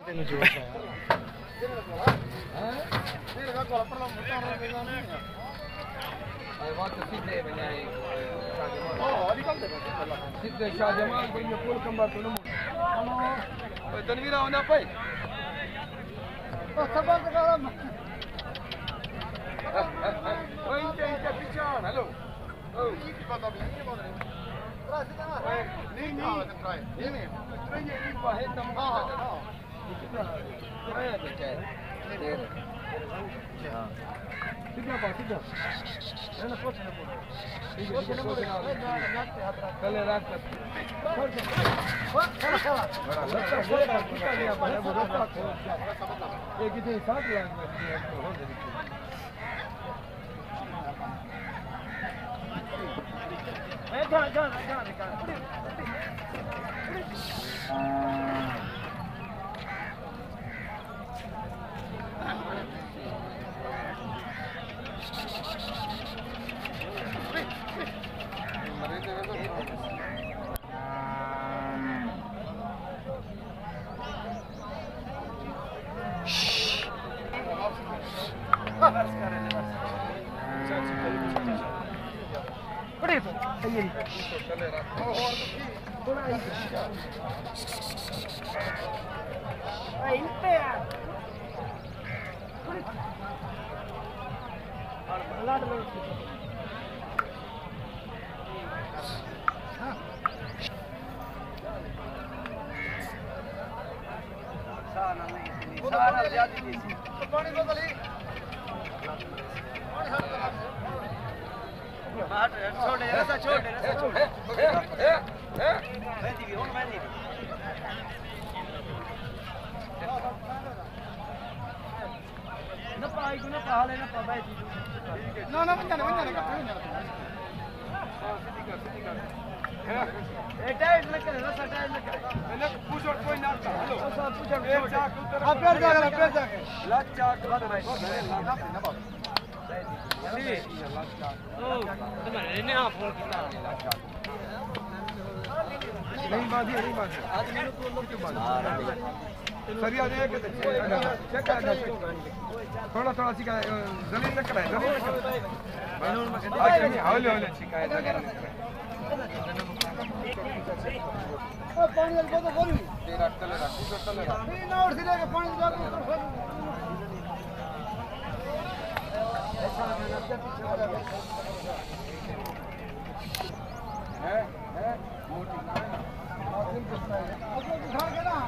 तेन जोश है सीधे शाहजमाल को ये फुल कंबर तो नमो तनवीर होना पे सब काम ओए इनके पीछे हेलो ओ ये पता भी नहीं बोल रहे नहीं ये है तम हां आया बेचारे हां सीधा है ना कुछ ना कले रात तक बड़ा लड़का लिया है वो एक कितने 7 लाख में जा सरिया दे के चेक कर थोड़ा थोड़ा सी जमीन न कराए जमीन हौले हौले शिकायत ओ पानी वाली बोतल खोली तेरा चले रहा नहीं ना और सिरे के पानी जा ऐसा ना पीछे वाला है मोटी ना है ना और दिन कितना है अब लोग उठा के ना